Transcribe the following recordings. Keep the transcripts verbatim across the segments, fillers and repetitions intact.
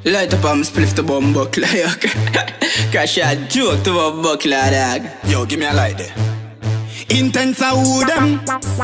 Light up and spliff the bum buckler, okay? Cause she a joke to a buckler, dog. Yo, give me a light there. Intence a who them?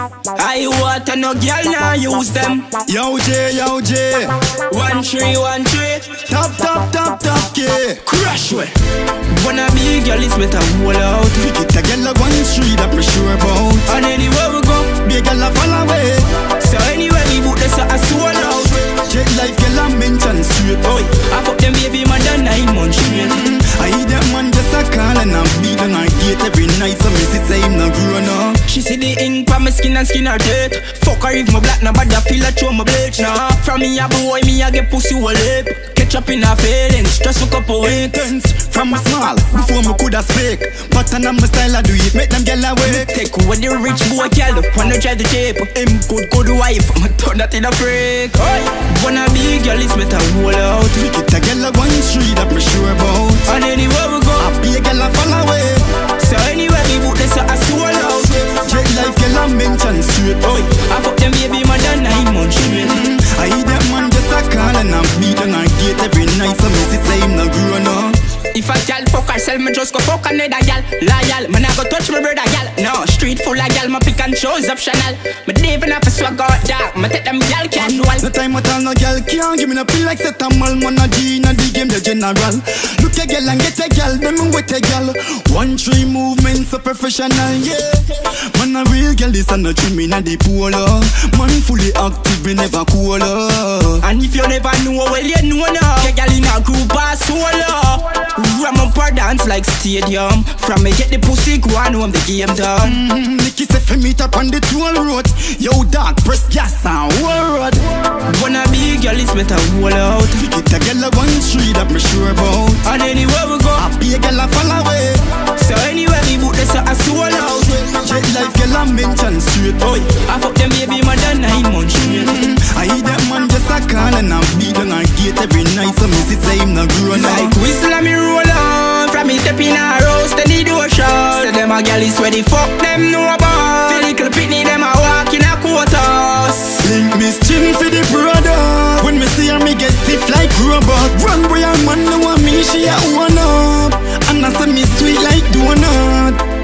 I water no girl now use them. Yo J, yo J. One three, one three. Top, top, top, top, yeah. Crash way. Wanna be girl is better wall out. Pick it a girl a one three that me sure about. And anywhere we go, be a girl a follow away. So anywhere we book this a soul out. Jet life girl a mention straight. Oi, I fuck them baby man done nine months straight. mm-hmm. I hear them man just a call and I'm beating her gate every night. So me see say him not grown up. She see the ink from my skin and skin her teeth. Fuck her if my black nobody feel like throw my bleach. Nah, from me a boy me a get pussy whole lip. Catch up in her feelings, just for couple weeks. Intence from a small before me coulda speak. But I know my style I do it, make them girl awake. Take with the rich boy girl, wanna try the tape. Him good good wife, I'ma turn that in a freak. Oi, wanna be girl is better wall out. Pick it a girl a one three that me sure about. And anywhere we go, I be a girl a follow away. So anywhere we book this a soul out. Jet life girl a mention straight. Oi, I fuck them baby man done nine months straight. mm-hmm. I hear them man just a call and I'm beating her gate every night. So me see say him not grown up. If a gal fuck herself, me just go fuck another gal. Loyal, man I go touch my brother gal. No, street full of gal, my pick and chose optional. Me don't even have to swag out dark, me take them gal casual. No time at all, no gal can't give me no pill like set a mal. Man a G in the game, the general. Look a gal and get a gal, them with a gal. One three movements so professional, yeah. Man a real gal, this and no trim in a the polo. Man fully active, we never cool. And if you never know, well you know now. Get gal in a group or solo. Ram up or dance like stadium. From me get the pussy go and home the game done. mm-hmm. Nicky say fi meet up on the toll road. Yo dog, press gas and whole road. Wanna be girl is better wall out. Pick it a girl a one three that me sure about. And anywhere we go, I be a girl a follow away. so anywhere we book this a soul out. Jet life girl a mention straight. Oi, I fuck them baby man done nine months straight. mm-hmm. I hear them man just a call and I'm beating her gate every night. So me see say him not grown up. Like whistle and me roll on. From me step in a roast to the door shut. So them a gal is where the fuck them know about. Feel little pitney them a walk in a quarters. Link me chin for the brother. When me see her me get stiff like robot. Run boy a man know me she a own up. And I say me sweet like donut.